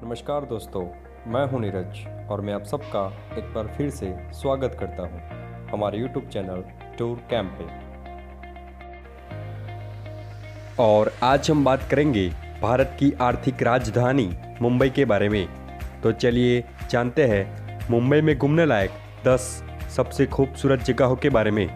नमस्कार दोस्तों, मैं हूं नीरज और मैं आप सबका एक बार फिर से स्वागत करता हूं हमारे YouTube चैनल टूर कैंप पे। और आज हम बात करेंगे भारत की आर्थिक राजधानी मुंबई के बारे में। तो चलिए जानते हैं मुंबई में घूमने लायक 10 सबसे खूबसूरत जगहों के बारे में।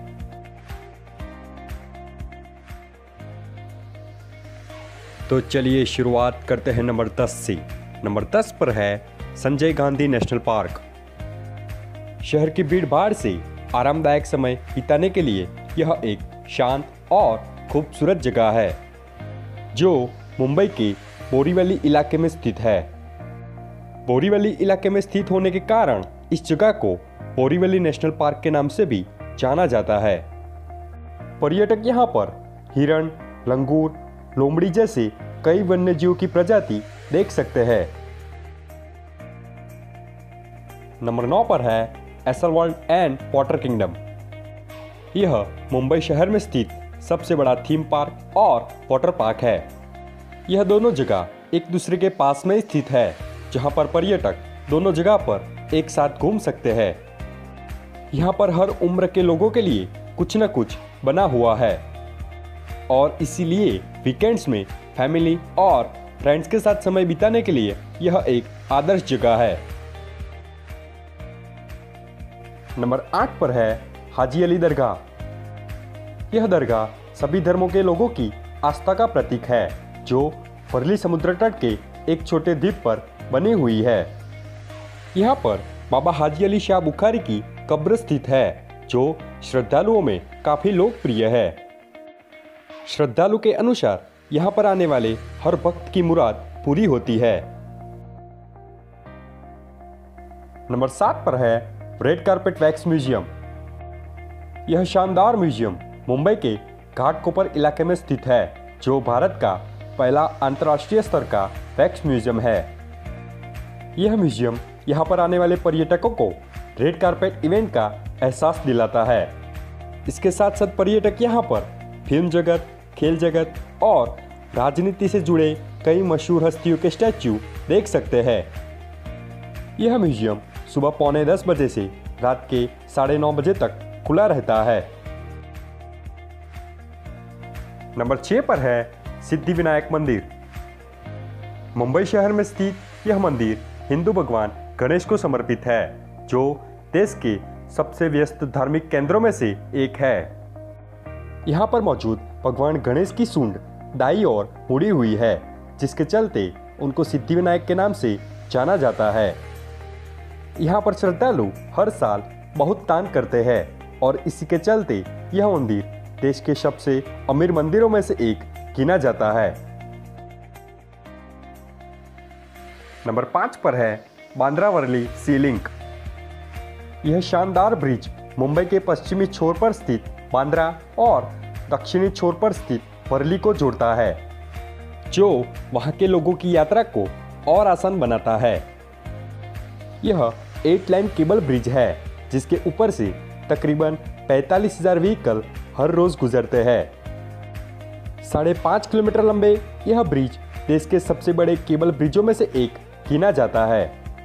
तो चलिए शुरुआत करते हैं नंबर 10 से। नंबर 10 पर है संजय गांधी नेशनल पार्क। शहर की भीड़ भाड़ से आरामदायक समय बिताने के लिए यह एक शांत और खूबसूरत जगह है जो मुंबई के बोरीवली इलाके में स्थित है। बोरीवली इलाके में स्थित होने के कारण इस जगह को बोरीवली नेशनल पार्क के नाम से भी जाना जाता है। पर्यटक यहाँ पर हिरण, लंगूर, लोमड़ी जैसे कई वन्यजीवों की प्रजाति देख सकते हैं। नंबर 9 पर है Essel World and Water Kingdom. यह मुंबई शहर में स्थित सबसे बड़ा थीम पार्क और वाटर पार्क है। यह दोनों जगह एक दूसरे के पास में स्थित है, जहां पर पर्यटक दोनों जगह पर एक साथ घूम सकते हैं। यहाँ पर हर उम्र के लोगों के लिए कुछ न कुछ बना हुआ है और इसीलिए वीकेंड्स में फैमिली और फ्रेंड्स के साथ समय बिताने के लिए यह एक आदर्श जगह है। नंबर 8 पर है हाजी अली दरगाह। यह दरगाह सभी धर्मों के लोगों की आस्था का प्रतीक है, जो वर्ली समुद्र तट के एक छोटे द्वीप पर बनी हुई है। यहाँ पर बाबा हाजी अली शाह बुखारी की कब्र स्थित है, जो श्रद्धालुओं में काफी लोकप्रिय है। श्रद्धालु के अनुसार यहाँ पर आने वाले हर भक्त की मुराद पूरी होती है। नंबर 7 पर है रेड कारपेट वैक्स म्यूजियम। यह शानदार म्यूजियम मुंबई के घाटकोपर इलाके में स्थित है, जो भारत का पहला अंतर्राष्ट्रीय स्तर का वैक्स म्यूजियम है। यह म्यूजियम यहाँ पर आने वाले पर्यटकों को रेड कारपेट इवेंट का एहसास दिलाता है। इसके साथ साथ पर्यटक यहाँ पर फिल्म जगत, खेल जगत और राजनीति से जुड़े कई मशहूर हस्तियों के स्टैच्यू देख सकते हैं। यह म्यूजियम सुबह 9:45 बजे से रात के 9:30 बजे तक खुला रहता है। नंबर 6 पर है सिद्धिविनायक मंदिर। मुंबई शहर में स्थित यह मंदिर हिंदू भगवान गणेश को समर्पित है, जो देश के सबसे व्यस्त धार्मिक केंद्रों में से एक है। यहाँ पर मौजूद भगवान गणेश की सूंड दाईं ओर मुड़ी हुई है, जिसके चलते उनको सिद्धिविनायक के नाम से जाना जाता है। यहाँ पर श्रद्धालु हर साल बहुत दान करते हैं और इसी के चलते यह मंदिर देश के सबसे अमीर मंदिरों में से एक गिना जाता है। नंबर 5 पर है बांद्रा वर्ली सी लिंक। यह शानदार ब्रिज मुंबई के पश्चिमी छोर पर स्थित बांद्रा और दक्षिणी छोर पर स्थित वर्ली को जोड़ता है, जो वहां के लोगों की यात्रा को और आसान बनाता है। यह 8 लाइन केबल ब्रिज है, जिसके ऊपर से तकरीबन 45,000 व्हीकल हर रोज गुजरते हैं। 5.5 किलोमीटर लंबे यह ब्रिज देश के सबसे बड़े केबल ब्रिजों में से एक गिना जाता है।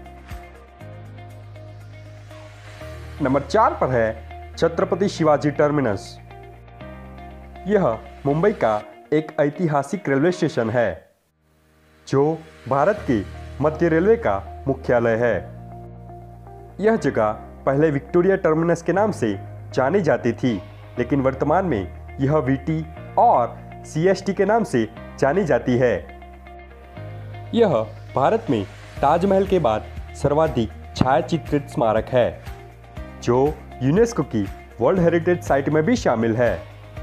नंबर 4 पर है छत्रपति शिवाजी टर्मिनस। यह मुंबई का एक ऐतिहासिक रेलवे स्टेशन है, जो भारत के मध्य रेलवे का मुख्यालय है। यह जगह पहले विक्टोरिया टर्मिनस के नाम से जानी जाती थी, लेकिन वर्तमान में यह वीटी और सीएसटी के नाम से जानी जाती है। यह भारत में ताजमहल के बाद सर्वाधिक छायाचित्रित स्मारक है, जो यूनेस्को की वर्ल्ड हेरिटेज साइट में भी शामिल है।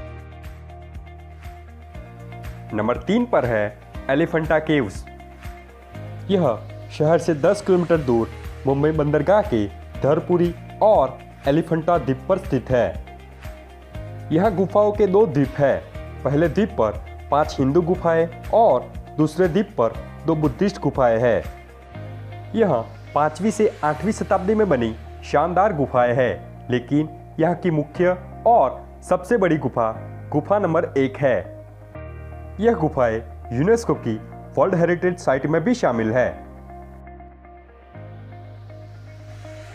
नंबर 3 पर है एलिफेंटा केव्स। यह शहर से 10 किलोमीटर दूर मुंबई बंदरगाह के धरपुरी और एलिफेंटा द्वीप पर स्थित है। यह गुफाओं के 2 द्वीप है। पहले द्वीप पर 5 हिंदू गुफाएं और दूसरे द्वीप पर 2 बुद्धिस्ट गुफाएं हैं। यह 5वीं से 8वीं शताब्दी में बनी शानदार गुफाएं हैं, लेकिन यहाँ की मुख्य और सबसे बड़ी गुफा नंबर 1 है। यह गुफाएं यूनेस्को की वर्ल्ड हेरिटेज साइट में भी शामिल है।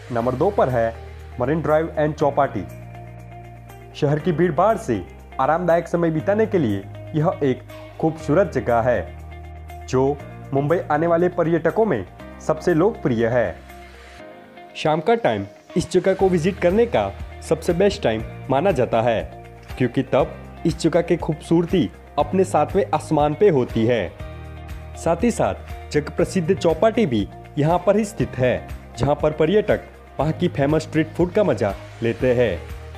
नंबर 2 पर है मरीन ड्राइव एंड चौपाटी। शहर की भीड़ भाड़ से आरामदायक समय बिताने के लिए यह एक खूबसूरत जगह है जो मुंबई आने वाले पर्यटकों में सबसे लोकप्रिय है। शाम का टाइम इस जगह को विजिट करने का सबसे बेस्ट टाइम माना जाता है, क्योंकि तब इस जगह की खूबसूरती अपने 7वें आसमान पे होती है। साथ ही साथ जग प्रसिद्ध चौपाटी भी यहाँ पर ही स्थित है, जहाँ पर पर्यटक वहाँ की फेमस स्ट्रीट फूड का मजा लेते हैं।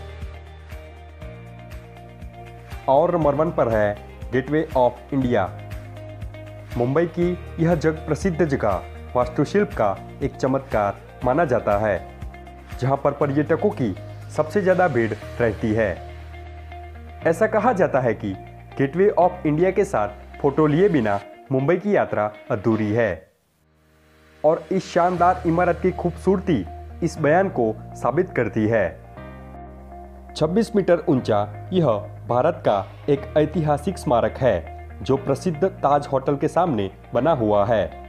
और नंबर 1 पर है गेटवे ऑफ इंडिया। मुंबई की यह जग प्रसिद्ध जगह वास्तुशिल्प का एक चमत्कार माना जाता है, जहां पर पर्यटकों की सबसे ज़्यादा भीड़ रहती है। ऐसा कहा जाता है कि गेटवे ऑफ इंडिया के साथ फोटो लिए बिना मुंबई की यात्रा अधूरी है। और इस शानदार इमारत की खूबसूरती इस बयान को साबित करती है। 26 मीटर ऊंचा यह भारत का एक ऐतिहासिक स्मारक है जो प्रसिद्ध ताज होटल के सामने बना हुआ है।